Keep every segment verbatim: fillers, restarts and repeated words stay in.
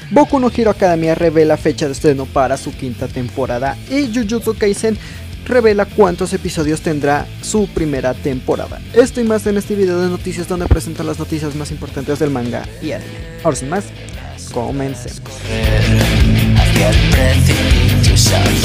Boku no Hero Academia revela fecha de estreno para su quinta temporada y Jujutsu Kaisen revela cuántos episodios tendrá su primera temporada. Esto y más en este video de noticias donde presentan las noticias más importantes del manga y anime. Ahora sin más, comencemos. Hacia el precipicio,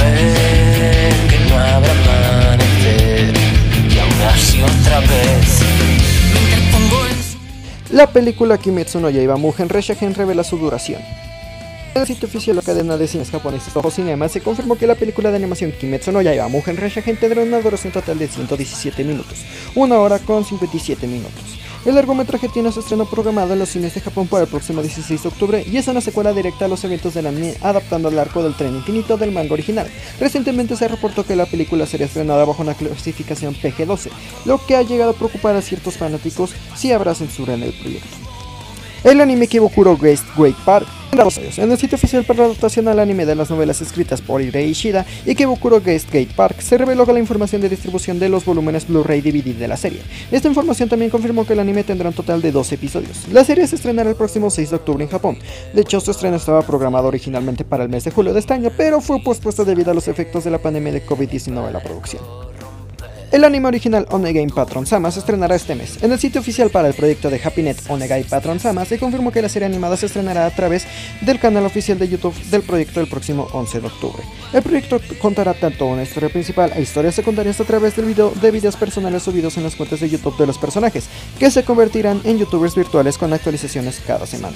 saber que no habrá amanecer, y aún así otra vez me interpongo en su... La película Kimetsu no Yaiba Mugen Reshaken revela su duración. En el sitio oficial de la cadena de cines japonesa Toho Cinema se confirmó que la película de animación Kimetsu no Yaiba Mugen Reshaken tendrá una duración total de ciento diecisiete minutos, una hora con cincuenta y siete minutos. El largometraje tiene su estreno programado en los cines de Japón para el próximo dieciséis de octubre y es una secuela directa a los eventos del anime, adaptando el arco del tren infinito del manga original. Recientemente se reportó que la película sería estrenada bajo una clasificación P G doce, lo que ha llegado a preocupar a ciertos fanáticos si habrá censura en el proyecto. El anime Kibokuro Ghost Great Park tendrá dos años. En el sitio oficial para la adaptación al anime de las novelas escritas por Hirei Ishida y Kibokuro Ghost Gate Park se reveló la información de distribución de los volúmenes Blu-ray D V D de la serie. Esta información también confirmó que el anime tendrá un total de doce episodios. La serie se estrenará el próximo seis de octubre en Japón. De hecho, su estreno estaba programado originalmente para el mes de julio de este año, pero fue pospuesto debido a los efectos de la pandemia de COVID diecinueve en la producción. El anime original Onegai Patron Sama se estrenará este mes. En el sitio oficial para el proyecto de Happy Net Onegai Patron Sama se confirmó que la serie animada se estrenará a través del canal oficial de YouTube del proyecto el próximo once de octubre. El proyecto contará tanto una historia principal e historias secundarias a través del video de videos personales subidos en las cuentas de YouTube de los personajes, que se convertirán en youtubers virtuales con actualizaciones cada semana.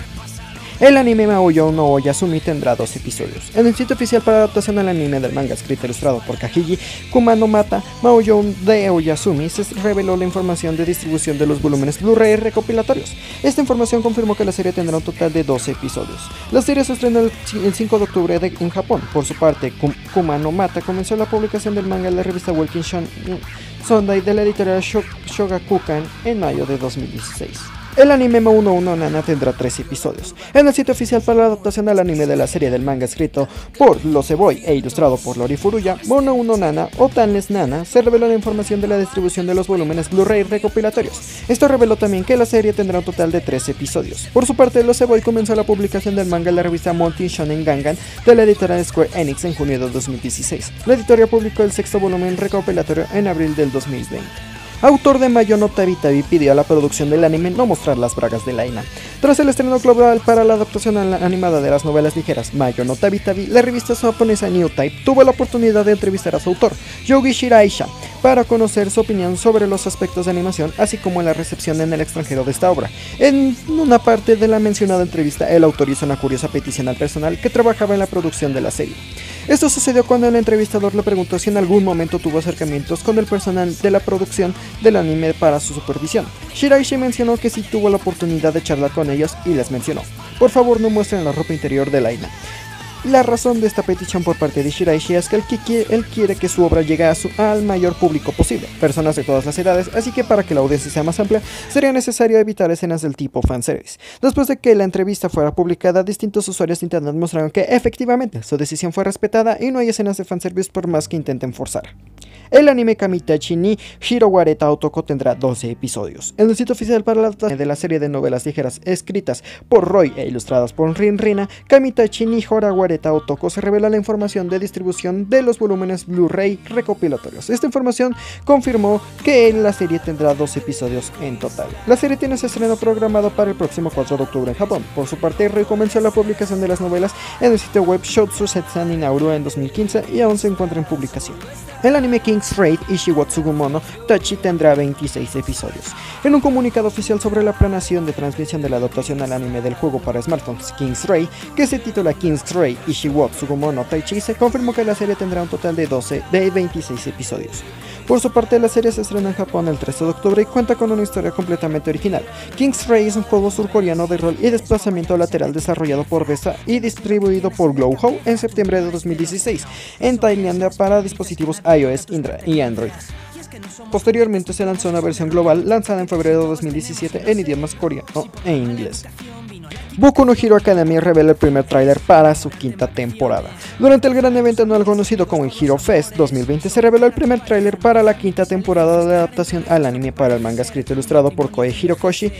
El anime Maoyo no Oyasumi tendrá dos episodios. En el sitio oficial para adaptación al anime del manga escrito e ilustrado por Kajiji Kumano Mata, Maoyo de Oyasumi, se reveló la información de distribución de los volúmenes Blu-ray recopilatorios. Esta información confirmó que la serie tendrá un total de doce episodios. La serie se estrenó el cinco de octubre de, en Japón. Por su parte, Kumano Mata comenzó la publicación del manga en la revista Walking Shon Sunday de la editorial Shogakukan en mayo de dos mil dieciséis. El anime Mou no Uno Nana tendrá tres episodios. En el sitio oficial para la adaptación al anime de la serie del manga escrito por Lose Boy e ilustrado por Lori Furuya, Mou no Uno Nana o Tanless Nana, se reveló la información de la distribución de los volúmenes Blu-ray recopilatorios. Esto reveló también que la serie tendrá un total de tres episodios. Por su parte, Lose Boy comenzó la publicación del manga en la revista Monty Shonen Gangan de la editorial Square Enix en junio de dos mil dieciséis. La editorial publicó el sexto volumen recopilatorio en abril del dos mil veinte. Autor de Mayo no Tabi Tabi pidió a la producción del anime no mostrar las bragas de Laina. Tras el estreno global para la adaptación animada de las novelas ligeras Mayo no Tabi Tabi, la revista japonesa New Type tuvo la oportunidad de entrevistar a su autor, Yogi Shiraisha, para conocer su opinión sobre los aspectos de animación, así como la recepción en el extranjero de esta obra. En una parte de la mencionada entrevista, el autor hizo una curiosa petición al personal que trabajaba en la producción de la serie. Esto sucedió cuando el entrevistador le preguntó si en algún momento tuvo acercamientos con el personal de la producción del anime para su supervisión. Shiraishi mencionó que sí tuvo la oportunidad de charlar con ellos y les mencionó: por favor no muestren la ropa interior de Laina. La razón de esta petición por parte de Shiraishi es que él, quiere, él quiere que su obra llegue a su, al mayor público posible, personas de todas las edades, así que para que la audiencia sea más amplia, sería necesario evitar escenas del tipo fanservice. Después de que la entrevista fuera publicada, distintos usuarios de internet mostraron que efectivamente su decisión fue respetada y no hay escenas de fanservice por más que intenten forzar. El anime Kamitachi ni Hirowareta Otoko tendrá doce episodios. En el sitio oficial para la adaptación de la serie de novelas ligeras escritas por Roy e ilustradas por Rin Rina, Kamitachi ni Hirowareta Otoko se revela la información de distribución de los volúmenes Blu-ray recopilatorios. Esta información confirmó que la serie tendrá doce episodios en total. La serie tiene su estreno programado para el próximo cuatro de octubre en Japón. Por su parte, Roy comenzó la publicación de las novelas en el sitio web Shotsu Setsan Inauru en dos mil quince y aún se encuentra en publicación. El anime King's Raid Ishiwatsugumono Tachi tendrá veintiséis episodios. En un comunicado oficial sobre la planeación de transmisión de la adaptación al anime del juego para smartphones King's Raid, que se titula King's Raid Ishiwatsugumono Taichi, se confirmó que la serie tendrá un total de, doce, de veintiséis episodios. Por su parte, la serie se estrena en Japón el trece de octubre y cuenta con una historia completamente original. King's Raid es un juego surcoreano de rol y desplazamiento lateral desarrollado por Besa y distribuido por Glowhow en septiembre de dos mil dieciséis en Tailandia para dispositivos iOS y Android. Posteriormente se lanzó una versión global lanzada en febrero de dos mil diecisiete en idiomas coreano e inglés. Boku no Hero Academia revela el primer tráiler para su quinta temporada. Durante el gran evento anual conocido como el Hero Fest dos mil veinte se reveló el primer tráiler para la quinta temporada de adaptación al anime para el manga escrito e ilustrado por Koei Hirokoshi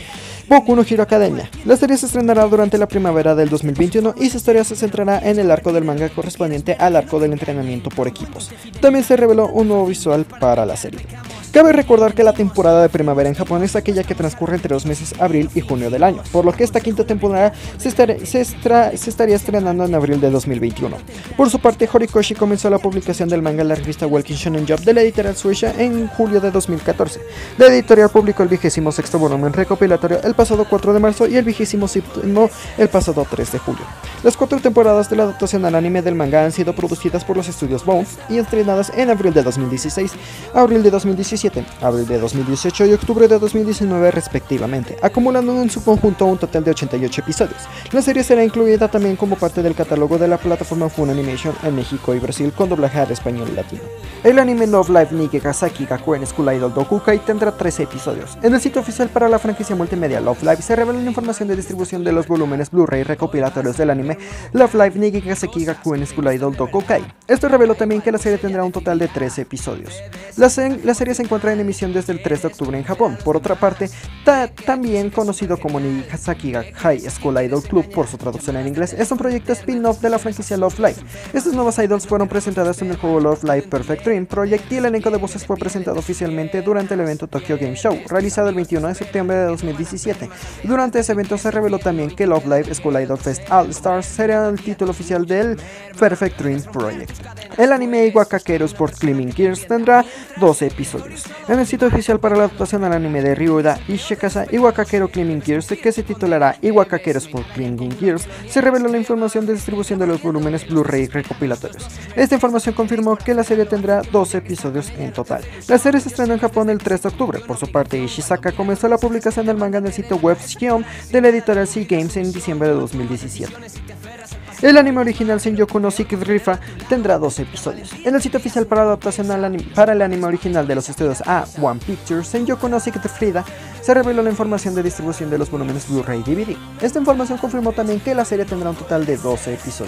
Boku no Hero Academia. La serie se estrenará durante la primavera del dos mil veintiuno y su historia se centrará en el arco del manga correspondiente al arco del entrenamiento por equipos. También se reveló un nuevo visual para la serie. Cabe recordar que la temporada de primavera en Japón es aquella que transcurre entre los meses abril y junio del año, por lo que esta quinta temporada se, estar, se, estra, se estaría estrenando en abril de dos mil veintiuno. Por su parte, Horikoshi comenzó la publicación del manga en la revista Walking Shonen Jump de la editorial Shueisha en julio de dos mil catorce. La editorial publicó el vigésimo sexto volumen recopilatorio el pasado cuatro de marzo y el vigésimo séptimo el pasado tres de julio. Las cuatro temporadas de la adaptación al anime del manga han sido producidas por los estudios Bones y estrenadas en abril de dos mil dieciséis, abril de dos mil diecisiete, abril de dos mil dieciocho y octubre de dos mil diecinueve respectivamente, acumulando en su conjunto un total de ochenta y ocho episodios. La serie será incluida también como parte del catálogo de la plataforma Funimation en México y Brasil con doblaje al español y latino. El anime Love Live Nigegasaki Gakuen School Idol Dokukai tendrá trece episodios. En el sitio oficial para la franquicia multimedia Love Live se revela la información de distribución de los volúmenes Blu-ray recopilatorios del anime Love Live Nigegasaki Gakuen School Idol Dokukai. Esto reveló también que la serie tendrá un total de trece episodios. La, se la serie se encuentra en emisión desde el tres de octubre en Japón. Por otra parte, ta también conocido como Nigegasaki High School Idol Club por su traducción en inglés, es un proyecto spin-off de la franquicia Love Live. Estas nuevas idols fueron presentadas en el juego Love Live Perfect Dream Project y el elenco de voces fue presentado oficialmente durante el evento Tokyo Game Show, realizado el veintiuno de septiembre de dos mil diecisiete. Durante ese evento se reveló también que Love Live School Idol Fest All Stars sería el título oficial del Perfect Dream Project. El anime Iwakakeru Sport Climbing Gears tendrá doce episodios. En el sitio oficial para la adaptación al anime de Ryuda Ishikasa Iwakakeru Climbing Gears, que se titulará Iwakakeru Sport Climbing Gears, se reveló la información de distribución de los volúmenes Blu-ray recopilatorios. Esta información confirmó que la serie tendrá doce episodios en total. La serie se estrenó en Japón el tres de octubre. Por su parte, Ishizaka comenzó la publicación del manga en el sitio web Shion de la editorial Sea Games en diciembre de dos mil diecisiete. El anime original Senjoku no Secret Rifa tendrá doce episodios. En el sitio oficial para la adaptación al anime, para el anime original de los estudios A One Pictures, Senjoku no Secret Frida, se reveló la información de distribución de los volúmenes Blu-ray y D V D. Esta información confirmó también que la serie tendrá un total de doce episodios.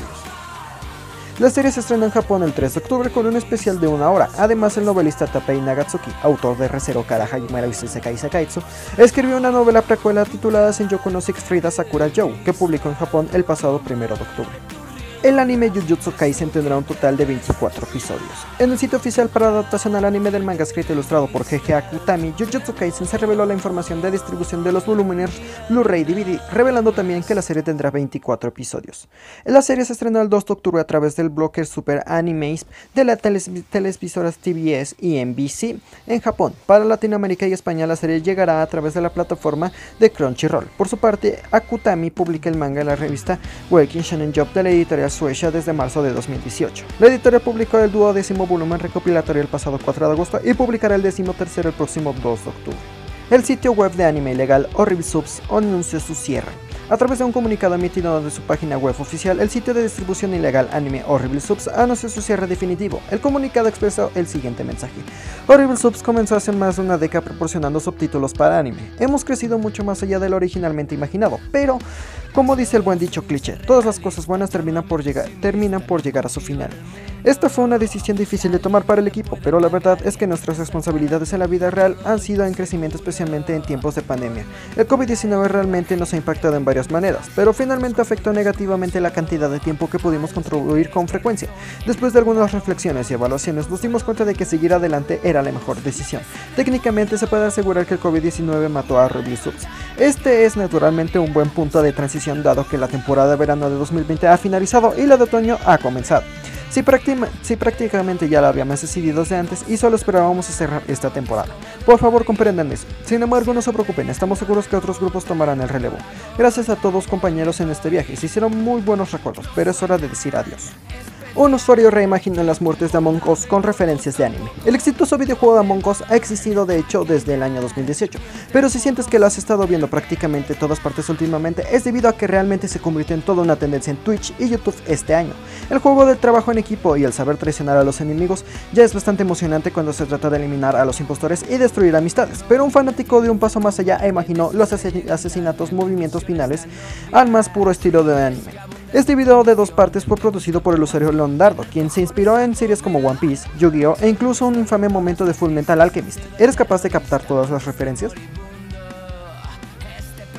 La serie se estrenó en Japón el tres de octubre con un especial de una hora. Además, el novelista Tapei Nagatsuki, autor de Re:Zero Kara Hajimura Isekai Sekaitsu, escribió una novela precuela titulada Senjoku no Six Frida Sakura Jou, que publicó en Japón el pasado primero de octubre. El anime Jujutsu Kaisen tendrá un total de veinticuatro episodios. En el sitio oficial para adaptación al anime del manga escrito e ilustrado por G G Akutami, Jujutsu Kaisen se reveló la información de distribución de los volúmenes Blu-ray y D V D, revelando también que la serie tendrá veinticuatro episodios. La serie se estrenó el dos de octubre a través del bloque Super Animes de las teles televisoras T B S y N B C en Japón. Para Latinoamérica y España la serie llegará a través de la plataforma de Crunchyroll. Por su parte, Akutami publica el manga en la revista Walking Shonen Jump de la editorial Shueisha desde marzo de dos mil dieciocho. La editorial publicó el duodécimo volumen recopilatorio el pasado cuatro de agosto y publicará el décimo tercero el próximo dos de octubre. El sitio web de anime ilegal Horrible Subs anunció su cierre. A través de un comunicado emitido desde su página web oficial, el sitio de distribución ilegal Anime Horrible Subs anunció su cierre definitivo. El comunicado expresó el siguiente mensaje: Horrible Subs comenzó hace más de una década proporcionando subtítulos para anime. Hemos crecido mucho más allá de lo originalmente imaginado, pero, como dice el buen dicho cliché, todas las cosas buenas terminan por llegar, terminan por llegar a su final. Esta fue una decisión difícil de tomar para el equipo, pero la verdad es que nuestras responsabilidades en la vida real han sido en crecimiento, especialmente en tiempos de pandemia. El COVID diecinueve realmente nos ha impactado en varias maneras, pero finalmente afectó negativamente la cantidad de tiempo que pudimos contribuir con frecuencia. Después de algunas reflexiones y evaluaciones, nos dimos cuenta de que seguir adelante era la mejor decisión. Técnicamente se puede asegurar que el COVID diecinueve mató a Horrible Subs. Este es naturalmente un buen punto de transición dado que la temporada de verano de dos mil veinte ha finalizado y la de otoño ha comenzado. Si, si prácticamente ya la habíamos decidido desde antes y solo esperábamos a cerrar esta temporada. Por favor, comprendan eso. Sin embargo, no se preocupen, estamos seguros que otros grupos tomarán el relevo. Gracias a todos compañeros en este viaje, se hicieron muy buenos recuerdos, pero es hora de decir adiós. Un usuario reimaginó las muertes de Among Us con referencias de anime. El exitoso videojuego de Among Us ha existido de hecho desde el año dos mil dieciocho, pero si sientes que lo has estado viendo prácticamente todas partes últimamente es debido a que realmente se convirtió en toda una tendencia en Twitch y YouTube este año. El juego del trabajo en equipo y el saber traicionar a los enemigos ya es bastante emocionante cuando se trata de eliminar a los impostores y destruir amistades, pero un fanático de un paso más allá imaginó los asesinatos movimientos finales al más puro estilo de anime. Este video de dos partes fue producido por el usuario Londardo, quien se inspiró en series como One Piece, Yu-Gi-Oh! E incluso un infame momento de Fullmetal Alchemist. ¿Eres capaz de captar todas las referencias?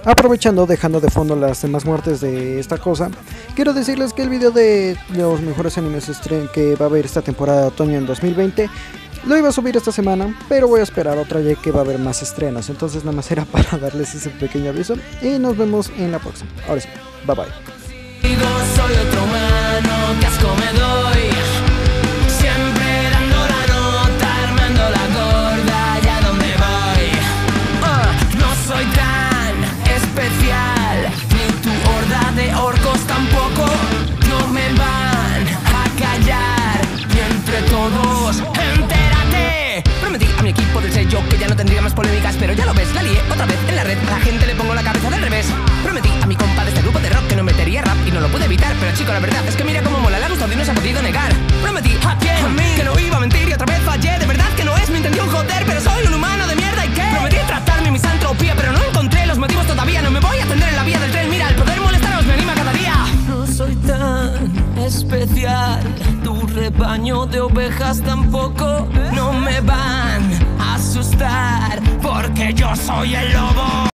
Aprovechando, dejando de fondo las demás muertes de esta cosa, quiero decirles que el video de los mejores animes que va a haber esta temporada de otoño en dos mil veinte lo iba a subir esta semana, pero voy a esperar otra ya que va a haber más estrenos. Entonces nada más era para darles ese pequeño aviso y nos vemos en la próxima. Ahora sí, bye bye. Soy otro humano, qué asco me doy. Siempre dando la nota, armando la gorda, ya donde voy. Uh, no soy tan especial, ni tu horda de orcos tampoco. No me van a callar, y entre todos, entérate. Prometí a mi equipo del sello que ya no tendría más polémicas, pero ya lo ves, la lié otra vez en la red. A la gente le pongo la cabeza del revés. Prometí a mi compa de este grupo de rock que no metería rap y no lo pude evitar, pero chico, la verdad es que mira cómo mola, le ha gustado y no se ha podido negar. Prometí a quién, a mí, que no iba a mentir y otra vez fallé. De verdad que no es mi intención joder, pero soy un humano de mierda y qué. Prometí tratar mi misantropía, pero no encontré los motivos todavía. No me voy a tender en la vía del tren, mira, el poder molestaros me anima cada día. No soy tan especial, tu rebaño de ovejas tampoco. No me van a asustar, porque yo soy el lobo.